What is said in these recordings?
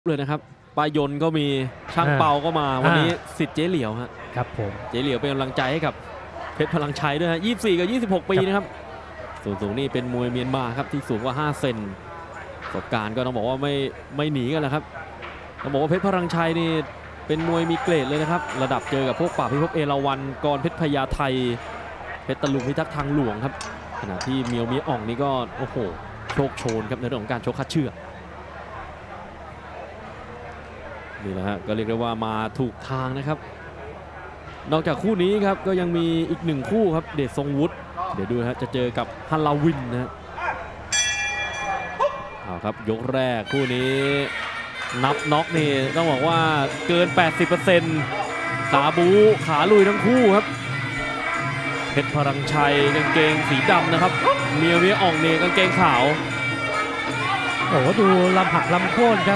เลยนะครับปายนก็มีช่างเปาก็มาวันนี้สิทธิ์เจ๊เหลียวครับผมเจ๊เหลียวเป็นกำลังใจให้กับเพชรพลังชัยด้วยฮะ24 กับ 26 ปีนะครับส่วนสูงนี่เป็นมวยเมียนมาครับที่สูงกว่า5 เซนประสบการณ์ก็ต้องบอกว่าไม่หนีกันแล้วครับต้องบอกว่าเพชรพลังชัยนี่เป็นมวยมีเกรดเลยนะครับระดับเจอกับพวกป่าพิภพเอราวัณกรเพชรพญาไทเพชรตะลุงพิทักษ์ทางหลวงครับขณะที่เมียวมีอ่องนี่ก็โอ้โหโชคโชนครับในเรื่องของการชกคัดเชือกนี่แหละฮะก็เรียกได้ว่ามาถูกทางนะครับนอกจากคู่นี้ครับก็ยังมีอีก1คู่ครับเดชทรงวุฒิเดี๋ยวดูฮะจะเจอกับฮันลาวินนะเอาครับยกแรกคู่นี้นับน็อกนี่ต้องบอกว่าเกิน 80% ขาบูขาลุยทั้งคู่ครับเพชรพลังชัยกางเกงสีดำนะครับเมียอ่องเนี่ยกางเกงขาวโอ้โหดูลำหักลำโค่นครับ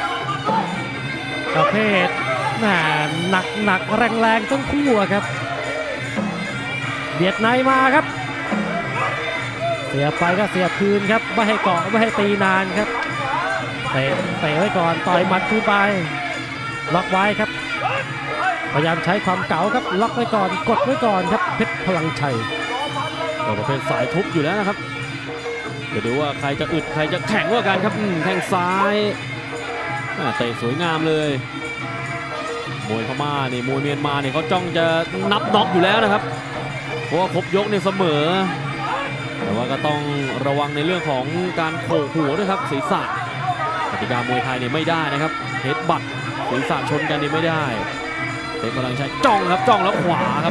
ประเภทหนักแรงทั้งคู่ครับเบียดในมาครับเสียบไปก็เสียบคืนครับไม่ให้เกาะไม่ให้ตีนานครับเตะไว้ก่อนต่อยหมัดคืนไปล็อกไว้ครับพยายามใช้ความเก๋าครับล็อกไว้ก่อนกดไว้ก่อนครับเพชรพลังชัยก็เป็นสายทุบอยู่แล้วนะครับเดี๋ยวดูว่าใครจะอึดใครจะแข็งกว่ากันครับแข้งซ้ายเตะสวยงามเลยมวยพม่านี่มวยเมียนมาเนี่ยเขาจ้องจะนับน็อกอยู่แล้วนะครับเพราะว่าครบยกเนี่ยเสมอแต่ว่าก็ต้องระวังในเรื่องของการโขกหัวด้วยครับศีรษะกติกามวยไทยเนี่ยไม่ได้นะครับเฮดบัตศีรษะชนกันนี่ไม่ได้เพชรพลังชัยจ้องครับจ้องแล้วขวาครับ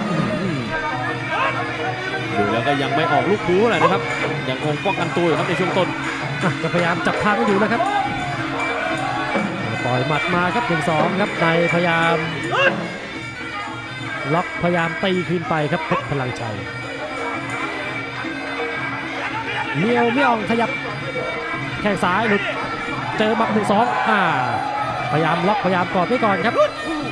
ดูแล้วก็ยังไม่ออกลูกบู๊เลยนะครับยังคงป้องกันตัวอยู่ครับในช่วงต้นจะพยายามจับทางอยู่นะครับปล่อยหมัดมาครับ1-2ครับในพยายามล็อกพยายามตีคืนไปครับเพชรพลังชัยเมียวอ่องขยับแข้งซ้ายหลุดเจอบัก1-2พยายามล็อกพยายามกอดไว้ก่อนครับ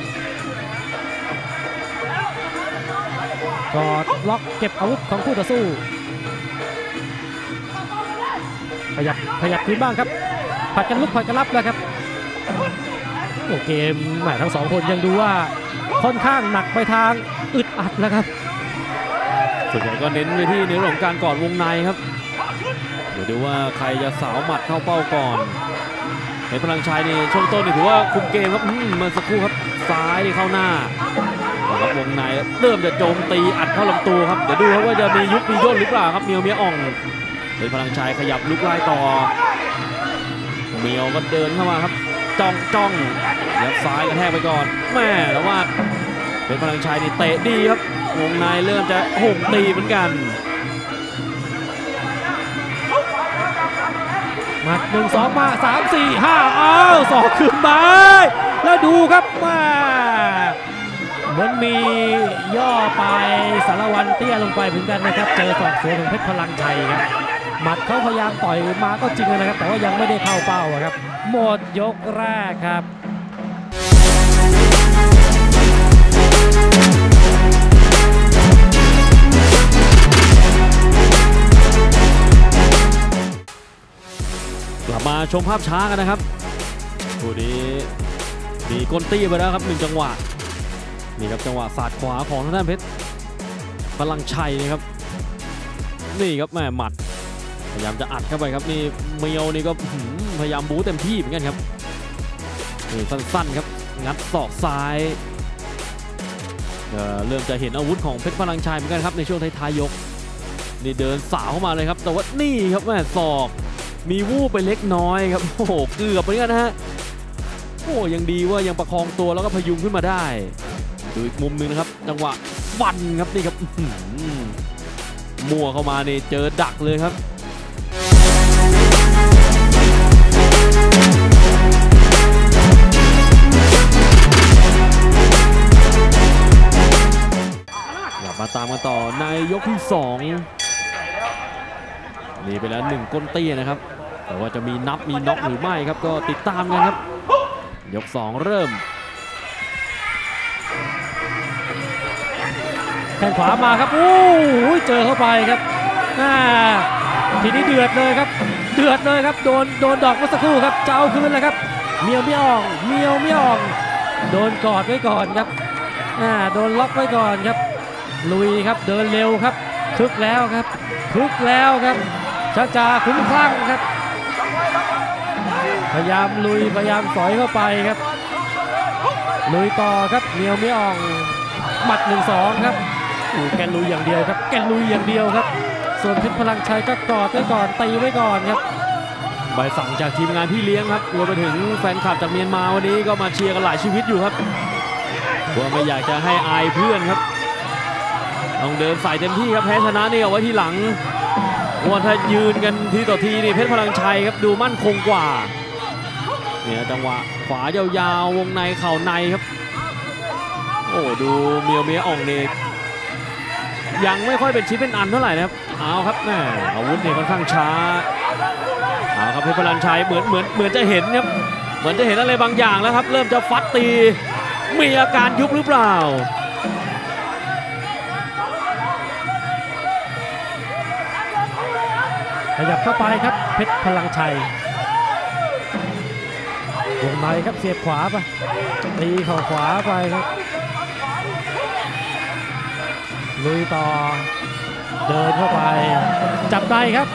กอดล็อกเก็บอาวุธของคู่ต่อสู้ขยับคืนบ้างครับผัดกันลุกผัดกันรับแล้วครับโอ้เกมแหมทั้ง2คนยังดูว่าค่อนข้างหนักไปทางอึดอัดแล้วครับส่วนใหญ่ก็เน้นไปที่ในเรื่องของการกอดวงในครับเดี๋ยวดูว่าใครจะสาวหมัดเข้าเป้าก่อนเพชรพลังชัยนี่ช่วงต้นนี่ถือว่าคุมเกมครับเมื่อสักครู่ครับซ้ายนี่เข้าหน้าครับวงในเริ่มจะโจมตีอัดเข้าลำตัวครับเดี๋ยวดูครับว่าจะมียุบมีย่นหรือเปล่าครับเมียอ่องเพชรพลังชัยขยับลุกไล่ต่อเมียวก็เดินเข้ามาครับจ้องแล้วซ้ายกระแทกไปก่อนแม่แล้วว่าเพชรพลังชัยนี่เตะดีครับวงในเริ่มจะห่มตีเหมือนกันมา1-2มา3-4-5ศอกขึ้นมาแล้วดูครับมาเหมือนมีย่อไปสารวันเตี้ยลงไปเหมือนกันนะครับเจอศอกสวนของเพชรพลังชัยครับหมัดเขาพยายามต่อยมาก็จริงนะครับแต่ว่ายังไม่ได้เข้าเป้าครับหมดยกแรกครับกลับมาชมภาพช้ากันนะครับคู่นี้มีก้นตี้ไปแล้วครับ1 จังหวะนี่ครับจังหวะสาดขวาของทางด้านเพชรพลังชัยนี่ครับนี่ครับแม่หมัดพยายามจะอัดเข้าไปครับนี่เมียวนี่ก็พยายามบู๊เต็มที่เหมือนกันครับนี่สั้นๆครับงัดศอกซ้ายเริ่มจะเห็นอาวุธของเพชรพลังชัยเหมือนกันครับในช่วงท้ายๆยกนี่เดินสาวเข้ามาเลยครับแต่ว่านี่ครับแม่ศอกมีวูบไปเล็กน้อยครับโอ้โหเกือบเหมือนกันนะฮะโอ้ยังดีว่ายังประคองตัวแล้วก็พยุงขึ้นมาได้ดูอีกมุมหนึ่งนะครับจังหวะฟันครับนี่ครับมั่วเข้ามานี่เจอดักเลยครับกลับมาตามกันต่อในยกที่2นี่ไปแล้ว1 ก้นเตี้ยนะครับแต่ว่าจะมีนับมีน็อกหรือไม่ครับก็ติดตามกันครับยก2เริ่มแข้งขวามาครับโอ้ยเจอเข้าไปครับทีนี้เดือดเลยครับโดนดอกเมื่อสักครู่ครับจะเอาคืนเลยครับเมียวไม่ออกโดนกอดไว้ก่อนครับโดนล็อกไว้ก่อนครับลุยครับเดินเร็วครับคึกแล้วครับช้าๆคุ้มคลั่งครับพยายามลุยพยายามสอยเข้าไปครับลุยต่อครับเมียวไม่ออกหมัด 1-2 ครับแกลุยอย่างเดียวครับส่วนเพชรพลังชัยก็กอดไว้ก่อนตีไว้ก่อนครับใบสั่งจากทีมงานพี่เลี้ยงครับรวมไปถึงแฟนคลับจากเมียนมาวันนี้ก็มาเชียร์กันหลายชีวิตอยู่ครับว่าไม่อยากจะให้อายเพื่อนครับต้องเดินใส่เต็มที่ครับแพ้ชนะนี่เอาไว้ที่หลังว่าถ้ายืนกันทีต่อทีนี่เพชรพลังชัยครับดูมั่นคงกว่าเนี่ยจังหวะขวายาวๆวงในเข่าในครับโอ้ดูเมียอ่องนี่ยังไม่ค่อยเป็นชิ้นเป็นอันเท่าไหร่นะครับเอาครับแม่อาวุธเนี่ยค่อนข้างช้าเอาครับเพชรพลังชัยเหมือนจะเห็นครับเหมือนจะเห็นอะไรบางอย่างแล้วครับเริ่มจะฟัดตีมีอาการยุบหรือเปล่าขยับเข้าไปครับเพชรพลังชัย วงในครับเสียบขวาไปตีเข่าขวาไปครับลุยต่อเดินเข้าไปจับได้ครับ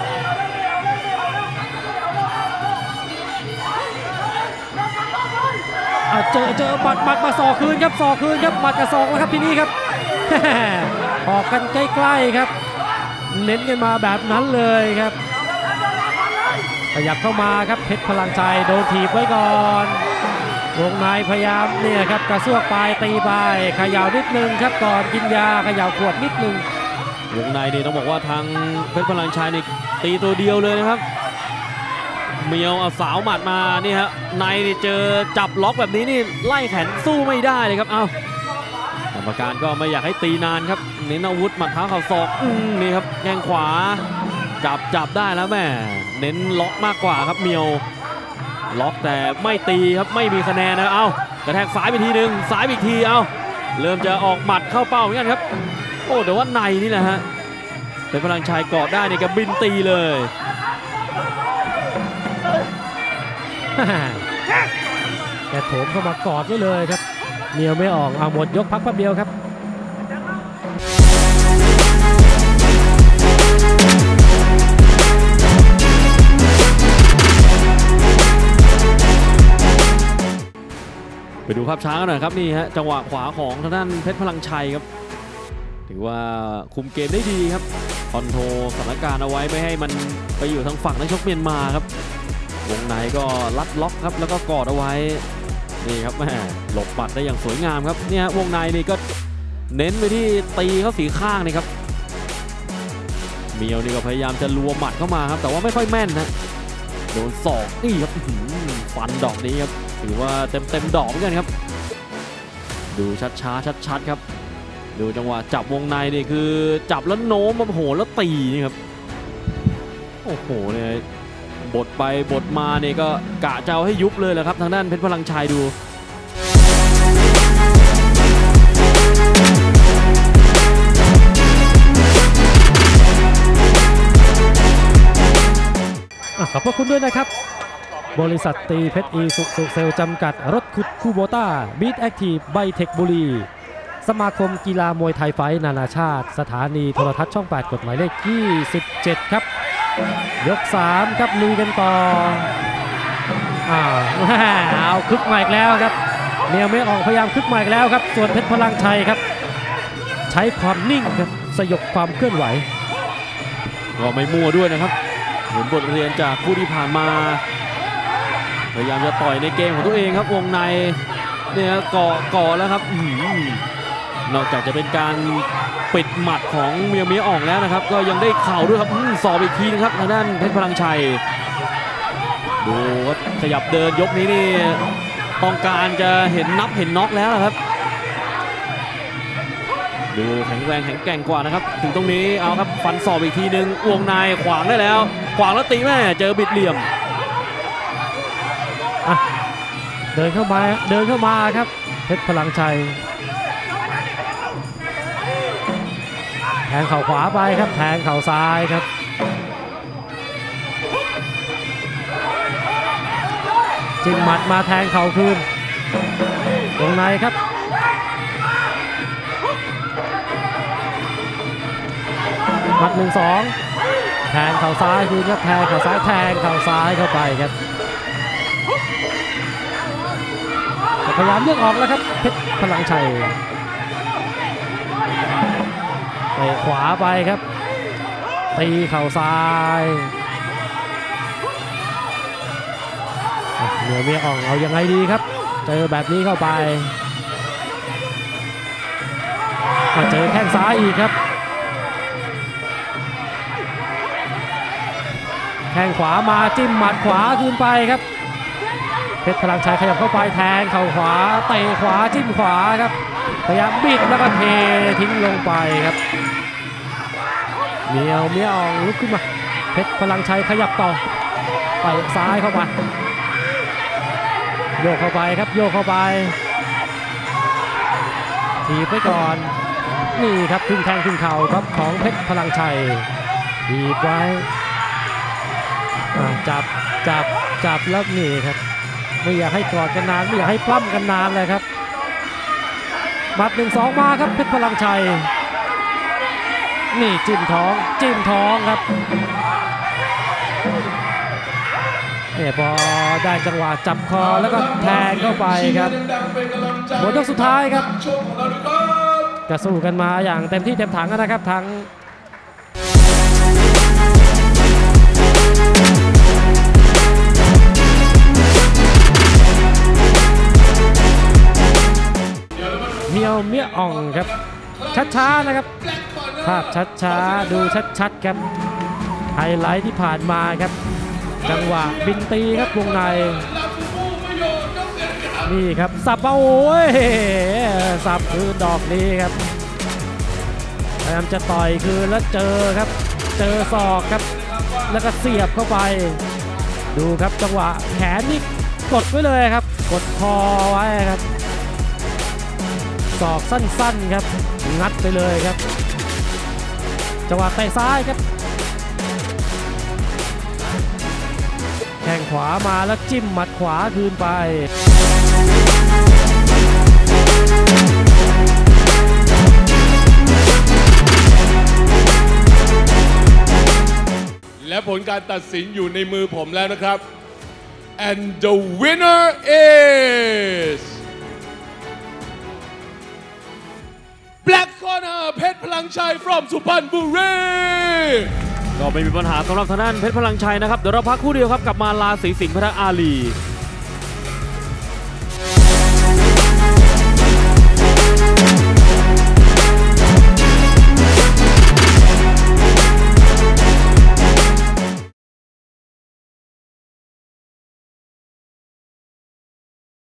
เจอหมัดมาศอกคืนครับศอกคืนครับหมัดกับศอกแล้วครับทีนี้ครับ ออกกันใกล้ๆครับเน้นกันมาแบบนั้นเลยครับขยับเข้ามาครับเพชรพลังชัยโดนถีบไว้ก่อนวงในพยายามเนี่ยครับกระซวกปลายตีไปเขย่านิดนึงครับก่อนกินยาเขย่าขวดนิดนึงวงในนี่ต้องบอกว่าทางเพชรพลังชัยนี่ตีตัวเดียวเลยนะครับเมียวเอาสาวหมัดมานี่ฮะในนี่เจอจับล็อกแบบนี้นี่ไล่แขนสู้ไม่ได้เลยครับเอากรรมการก็ไม่อยากให้ตีนานครับเน้นอาวุธหมัดเท้าเข่าศอกนี่ครับแข้งขวาจับได้แล้วแม่เน้นล็อกมากกว่าครับเมียวล็อกแต่ไม่ตีครับไม่มีคะแนนนะเอากระแทกซ้ายไปทีนึงซ้ายอีกทีเอาเริ่มจะออกหมัดเข้าเป้าเหมือนกันครับโอ้แต่ว่าในนี่แหละฮะเป็นพลังชัยเกาะได้นี่ก็บินตีเลยแกโถมเข้ามากอดไว้เลยครับเมียวไม่ออกเอาหมดยกพักแป๊บเดียวครับไปดูภาพช้ากันหน่อยครับนี่ฮะจังหวะขวาของทางด้านเพชรพลังชัยครับถือว่าคุมเกมได้ดีครับคอนโทรลสถานการณ์เอาไว้ไม่ให้มันไปอยู่ทางฝั่งนักชกเมียนมาครับวงในก็ลัดล็อกครับแล้วก็กอดเอาไว้นี่ครับแม่หลบปัดได้อย่างสวยงามครับเนี่ยวงในนี่ก็เน้นไปที่ตีเขาสีข้างนี่ครับเมียวนี่ก็พยายามจะรัวหมัดเข้ามาครับแต่ว่าไม่ค่อยแม่นนะโดนศอกนี่ครับฟันดอกนี้ครับถือว่าเต็มดอกเหมือนกันครับดูชัดครับดูจังหวะจับวงในนี่คือจับแล้วโน้มมาโหแล้วตีนี่ครับโอ้โหเนี่ยบทไปบทมาเนี่ยก็กะจะเอาให้ยุบเลยแหละครับทางด้านเพชรพลังชัยดูขอบพระคุณด้วยนะครับบริษัทตีเพชรอีสุเซลจำกัดรถขุดคูโบต้าบีทแอคทีฟไบเทคบุรีสมาคมกีฬามวยไทยไฟท์นานาชาติสถานีโทรทัศน์ช่อง 8 กฎหมายเลข27ครับยก3ครับลุยกันต่อเอาคึกใหม่อีกแล้วครับเมียวไม่ออกพยายามคึกใหม่อีกแล้วครับส่วนเพชรพลังชัยครับใช้ความนิ่งครับสยบความเคลื่อนไหวก็ไม่มั่วด้วยนะครับเห็นบทเรียนจากผู้ที่ผ่านมาพยายามจะต่อยในเกมของตัวเองครับวงในเนี่ยก่อแล้วครับนอกจากจะเป็นการปิดหมัดของเมียอ่องแล้วนะครับก็ยังได้เข่าด้วยครับสอบอีกทีนะครับทางด้านเพชรพลังชัยดูครับขยับเดินยกนี้นี่ต้องการจะเห็นนับเห็นน็อกแล้วนะครับดูแข็งแรงแข็งแกร่งกว่านะครับถึงตรงนี้เอาครับฟันสอบอีกทีนึงวงในขวางได้แล้วขวางแล้วตีแม่เจอบิดเหลี่ยมเดินเข้ามาครับเพชรพลังชัยแทงเข่าขวาไปครับแทงเข่าซ้ายครับจิ้มหมัดมาแทงเข่าคืนวงในครับหมัด1-2แทงเข่าซ้ายคืนครับแทงเข่าซ้ายแทงเข่าซ้ายเข้าไปครับพยายามเลือกออกแล้วครับเพชรพลังชัยเตะขวาไปครับตีเข่าซ้ายเหนือเมียอ่องเอายังไงดีครับเจอแบบนี้เข้าไปเจอแข้งซ้ายอีกครับแข้งขวามาจิ้มหมัดขวาคืนไปครับเพชรพลังชัยขยับเข้าไปแทงเข่าขวาเตะขวาจิ้มขวาครับพยายามบิดแล้วก็เททิ้งลงไปครับเมียอ่องลุกขึ้นมาเพชรพลังชัยขยับต่อเตะซ้ายเข้าไปโยกเข้าไปครับโยกเข้าไปถีบไปก่อนนี่ครับขึ้นแทงขึ้นเข่าครับของเพชรพลังชัยถีบไว้จับแล้วนี่ครับไม่อยากให้กอดกันนานไม่อยากให้ปล้ำกันนานเลยครับหมัด1-2มาครับเพชรพลังชัยนี่จิ้มท้องครับเนี่ยพอได้จังหวะจับคอแล้วก็แทงเข้าไปครับหมดยกสุดท้ายครับจะสู้กันมาอย่างเต็มที่เต็มถังนะครับทั้งเมียอ่องครับช้าๆนะครับภาพช้าๆดูชัดๆครับไฮไลท์ที่ผ่านมาครับจังหวะบินตีครับวงในนี่ครับสับเอาโอ้ยสับคืนดอกนี้ครับพยายามจะต่อยคืนแล้วเจอครับเจอศอกครับแล้วก็เสียบเข้าไปดูครับจังหวะแขนนี่กดไว้เลยครับกดคอไว้ครับศอกสั้นๆครับงัดไปเลยครับจังหวะเตะซ้ายครับแข้งขวามาแล้วจิ้มหมัดขวาคืนไปและผลการตัดสินอยู่ในมือผมแล้วนะครับ and the winner is Black Corner เพชรพลังชัย from สุพรรณบุรีก็ไม่มีปัญหาสำหรับทางด้านเพชรพลังชัยนะครับเดี๋ยวเราพักครู่เดียวครับกลับมาลาศรีสิงห์พระอาลี